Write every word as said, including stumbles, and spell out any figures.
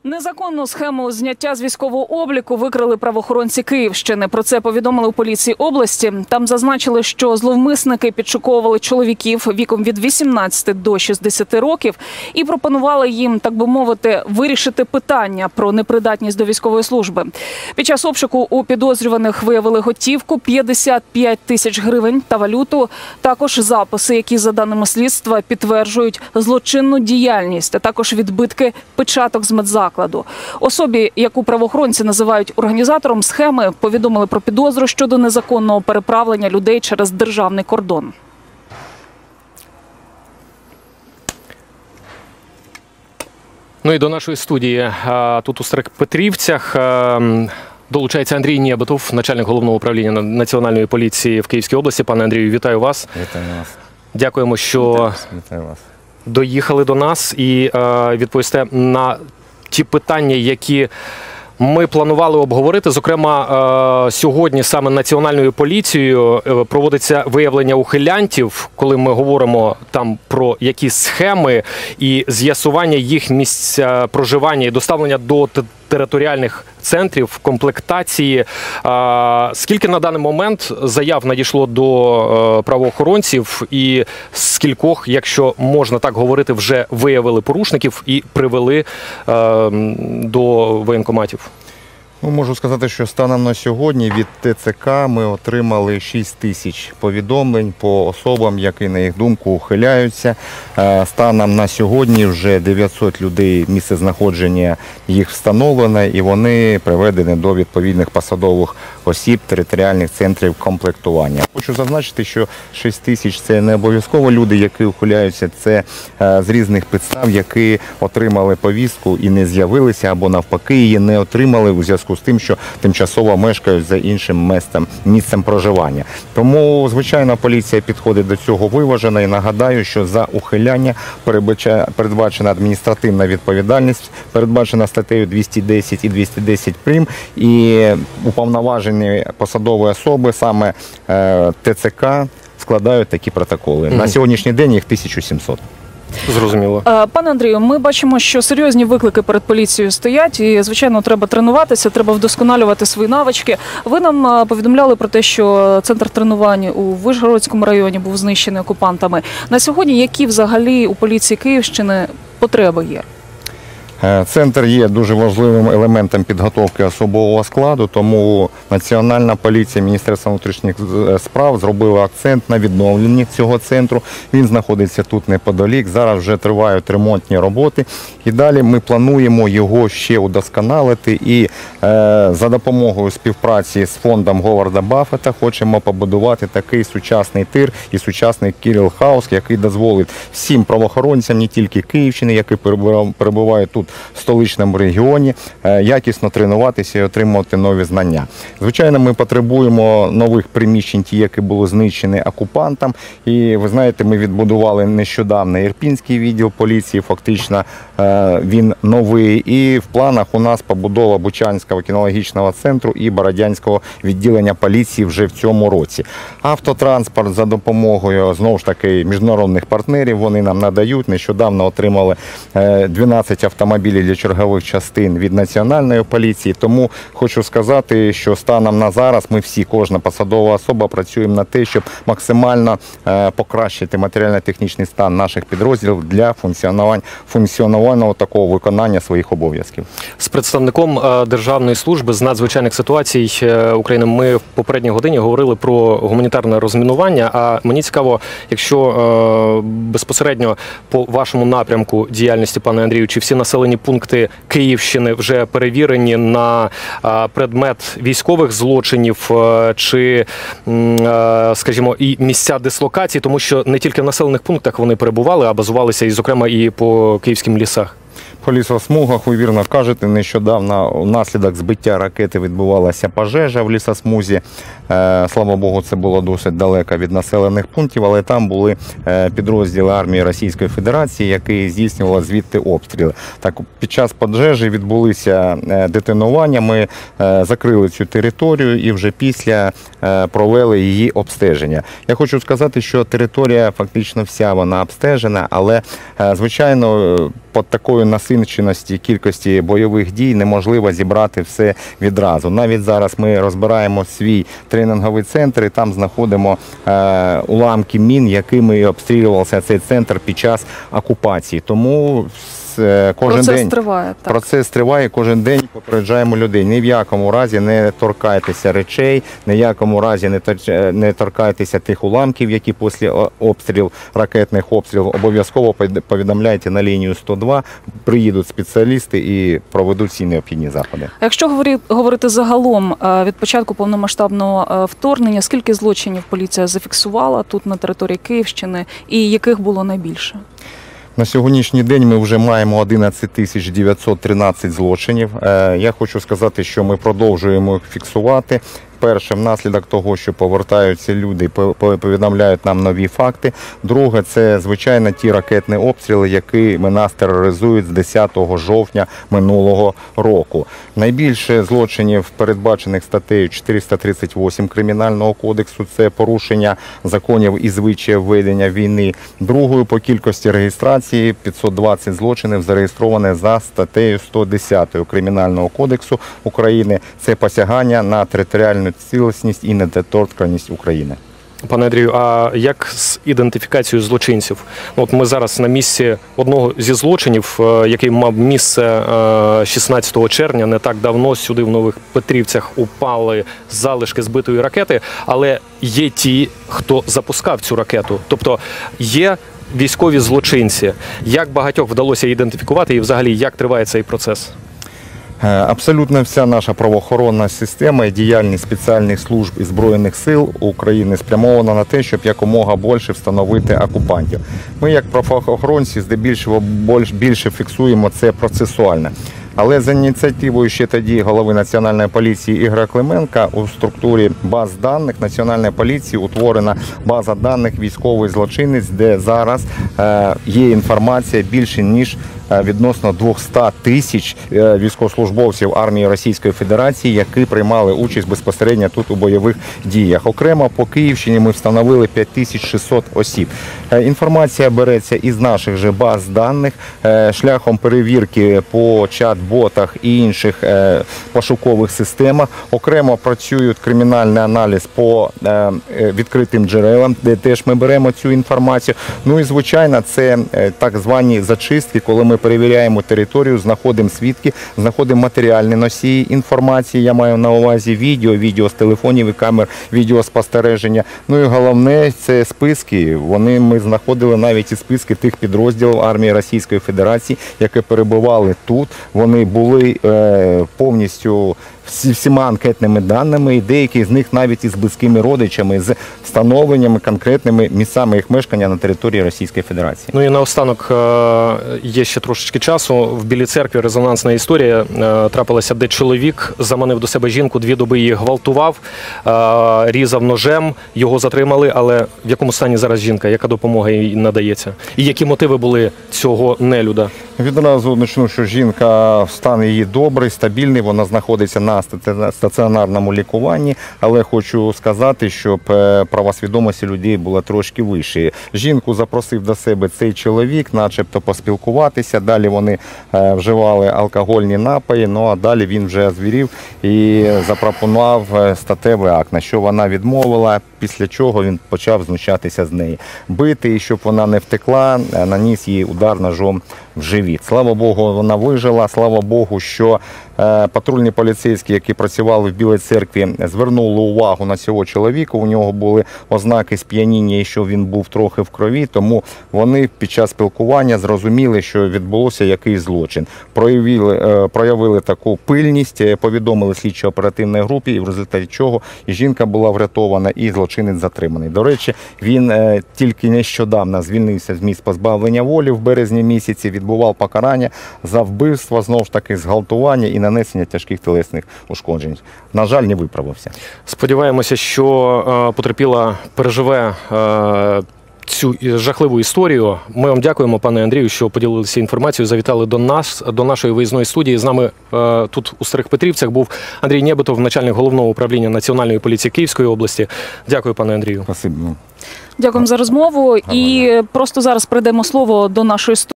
Незаконну схему зняття з військового обліку викрили правоохоронці Київщини. Про це повідомили у поліції області. Там зазначили, що зловмисники підшуковували чоловіків віком від вісімнадцяти до шістдесяти років і пропонували їм, так би мовити, вирішити питання про непридатність до військової служби. Під час обшуку у підозрюваних виявили готівку п'ятдесят п'ять тисяч гривень та валюту. Також записи, які, за даними слідства, підтверджують злочинну діяльність, а також відбитки печаток з медзакладу. Особі, яку правоохоронці називають організатором схеми, повідомили про підозру щодо незаконного переправлення людей через державний кордон. Ну і до нашої студії тут у Старих-Петрівцях долучається Андрій Нєбетов, начальник головного управління Національної поліції в Київській області. Пане Андрію, вітаю вас. Вітаю вас. Дякуємо, що вітаю, вітаю вас. доїхали до нас і е, відповісте на ті питання, які ми планували обговорити. Зокрема, е, сьогодні саме Національною поліцією проводиться виявлення ухилянтів, коли ми говоримо там про якісь схеми і з'ясування їх місць проживання і доставлення до територіальних центрів, комплектації. Скільки на даний момент заяв надійшло до правоохоронців і скількох, якщо можна так говорити, вже виявили порушників і привели до воєнкоматів? Ну, можу сказати, що станом на сьогодні від ТЦК ми отримали шість тисяч повідомлень по особам, які, на їх думку, ухиляються. Станом на сьогодні вже дев'ятсот людей, місцезнаходження їх встановлено, і вони приведені до відповідних посадових осіб територіальних центрів комплектування. Хочу зазначити, що шість тисяч – це не обов'язково люди, які ухиляються, це з різних підстав, які отримали повістку і не з'явилися, або навпаки її не отримали у зв'язку з тим, що тимчасово мешкають за іншим місцем, місцем проживання. Тому, звичайно, поліція підходить до цього виважено і нагадаю, що за ухиляння передбачена адміністративна відповідальність, передбачена статтею двісті десять і двісті десять прим. І уповноважені посадові особи, саме ТЦК, складають такі протоколи. Mm-hmm. На сьогоднішній день їх тисяча сімсот. Зрозуміло. Пане Андрію, ми бачимо, що серйозні виклики перед поліцією стоять і, звичайно, треба тренуватися, треба вдосконалювати свої навички. Ви нам повідомляли про те, що центр тренувань у Вишгородському районі був знищений окупантами. На сьогодні які взагалі у поліції Київщини потреби є? Центр є дуже важливим елементом підготовки особового складу, тому Національна поліція, Міністерство внутрішніх справ зробили акцент на відновленні цього центру. Він знаходиться тут неподалік, зараз вже тривають ремонтні роботи. І далі ми плануємо його ще удосконалити і е, за допомогою співпраці з фондом Говарда Баффета хочемо побудувати такий сучасний тир і сучасний Кіріл Хаус, який дозволить всім правоохоронцям, не тільки Київщини, які перебувають тут, в столичному регіоні, якісно тренуватися і отримувати нові знання. Звичайно, ми потребуємо нових приміщень, ті, які були знищені окупантам. І ви знаєте, ми відбудували нещодавно Ірпінський відділ поліції, фактично він новий. І в планах у нас побудова Бучанського кінологічного центру і Бородянського відділення поліції вже в цьому році. Автотранспорт за допомогою, знову ж таки, міжнародних партнерів вони нам надають. Нещодавно отримали дванадцять автомобілів для чергових частин від Національної поліції. Тому хочу сказати, що станом на зараз ми всі, кожна посадова особа, працюємо над те, щоб максимально покращити матеріально-технічний стан наших підрозділів для функціонування, функціонування такого виконання своїх обов'язків. З представником Державної служби з надзвичайних ситуацій України ми в попередній годині говорили про гуманітарне розмінування, а мені цікаво, якщо безпосередньо по вашому напрямку діяльності, пане Андрію, чи всі населені пункти Київщини вже перевірені на предмет військових злочинів чи, скажімо, і місця дислокації, тому що не тільки в населених пунктах вони перебували, а базувалися, і, зокрема, і по київським лісах. По лісосмугах, ви вірно кажете, нещодавно внаслідок збиття ракети відбувалася пожежа в лісосмузі. Слава Богу, це було досить далеко від населених пунктів, але там були підрозділи армії Російської Федерації, які здійснювали звідти обстріли. Так, під час пожежі відбулися детонування, ми закрили цю територію і вже після провели її обстеження. Я хочу сказати, що територія фактично вся вона обстежена, але, звичайно, по такої насиченості кількості бойових дій неможливо зібрати все відразу. Навіть зараз ми розбираємо свій тренінговий центр і там знаходимо е, уламки мін, якими обстрілювався цей центр під час окупації. Тому кожен процес день триває, так. процес триває, кожен день попереджаємо людей. Ні в якому разі не торкайтеся речей, ні в якому разі не, тор... не торкайтеся тих уламків, які після обстрілів, ракетних обстрілів, обов'язково повідомляйте на лінію сто два, приїдуть спеціалісти і проведуть всі необхідні заходи. А якщо говорити загалом, від початку повномасштабного вторгнення, скільки злочинів поліція зафіксувала тут на території Київщини і яких було найбільше? На сьогоднішній день ми вже маємо одинадцять тисяч дев'ятсот тринадцять злочинів. Я хочу сказати, що ми продовжуємо їх фіксувати. Перше, внаслідок того, що повертаються люди, повідомляють нам нові факти. Друге, це, звичайно, ті ракетні обстріли, які нас тероризують з десятого жовтня минулого року. Найбільше злочинів, передбачених статтею чотириста тридцять вісім Кримінального кодексу, це порушення законів і звичаїв ведення війни. Другою по кількості реєстрації п'ятсот двадцять злочинів зареєстровані за статтею сто десять Кримінального кодексу України. Це посягання на територіальну цілісність і недоторканність України. Пане Андрію, а як з ідентифікацією злочинців? От ми зараз на місці одного зі злочинів, який мав місце шістнадцятого червня, не так давно сюди в Нових Петрівцях упали залишки збитої ракети, але є ті, хто запускав цю ракету. Тобто є військові злочинці. Як багатьох вдалося ідентифікувати і взагалі як триває цей процес? Абсолютно вся наша правоохоронна система і діяльність спеціальних служб і Збройних сил України спрямована на те, щоб якомога більше встановити окупантів. Ми, як правоохоронці, здебільшого більше фіксуємо це процесуально. Але за ініціативою ще тоді голови Національної поліції Ігоря Клименка у структурі баз даних Національної поліції утворена база даних військовий злочинець, де зараз е, є інформація більше ніж відносно двісті тисяч військовослужбовців армії Російської Федерації, які приймали участь безпосередньо тут у бойових діях. Окремо по Київщині ми встановили п'ять тисяч шістсот осіб. Інформація береться із наших же баз даних шляхом перевірки по чат-ботах і інших пошукових системах. Окремо працюють кримінальний аналіз по відкритим джерелам, де теж ми беремо цю інформацію. Ну і, звичайно, це так звані зачистки, коли ми перевіряємо територію, знаходимо свідки, знаходимо матеріальні носії інформації, я маю на увазі відео, відео з телефонів і камер, відеоспостереження. Ну і головне, це списки. Вони ми знаходили навіть і списки тих підрозділів армії Російської Федерації, які перебували тут. Вони були е, повністю всіма анкетними даними, і деякі з них навіть із близькими родичами, з встановленнями конкретними місцями їх мешкання на території Російської Федерації. Ну і наостанок є ще трошечки часу. В Білій Церкві резонансна історія трапилася, де чоловік заманив до себе жінку, дві доби її гвалтував, різав ножем, його затримали, але в якому стані зараз жінка, яка допомога їй надається? І які мотиви були цього нелюда? Відразу почну, що жінка, стан її добрий, стабільний, вона знаходиться на стаціонарному лікуванні, але хочу сказати, щоб правосвідомості людей була трошки вище. Жінку запросив до себе цей чоловік, начебто поспілкуватися, далі вони вживали алкогольні напої, ну а далі він вже звірів і запропонував статевий акт, на що вона відмовила, після чого він почав знущатися з неї. Бити, і щоб вона не втекла, наніс їй удар ножом в живіт. Слава Богу, вона вижила, слава Богу, що патрульні поліцейські, які працювали в Білій Церкві, звернули увагу на цього чоловіка. У нього були ознаки сп'яніння і що він був трохи в крові, тому вони під час спілкування зрозуміли, що відбулося якийсь злочин. Проявили, проявили таку пильність, повідомили слідчо-оперативній групі, і в результаті чого і жінка була врятована, і злочинець затриманий. До речі, він тільки нещодавно звільнився з місць позбавлення волі в березні місяці, відбував покарання за вбивство, знову ж таки, зґвалтування і нанесення тяжких тілесних ушкоджень. На жаль, не виправився. Сподіваємося, що е, потерпіла переживе е, цю жахливу історію. Ми вам дякуємо, пане Андрію, що поділилися інформацією, завітали до нас, до нашої виїзної студії. З нами е, тут у Старих Петрівцях був Андрій Нєбитов, начальник Головного управління Національної поліції Київської області. Дякую, пане Андрію. Спасибо. Дякуємо за розмову. І просто зараз перейдемо слово до нашої студії.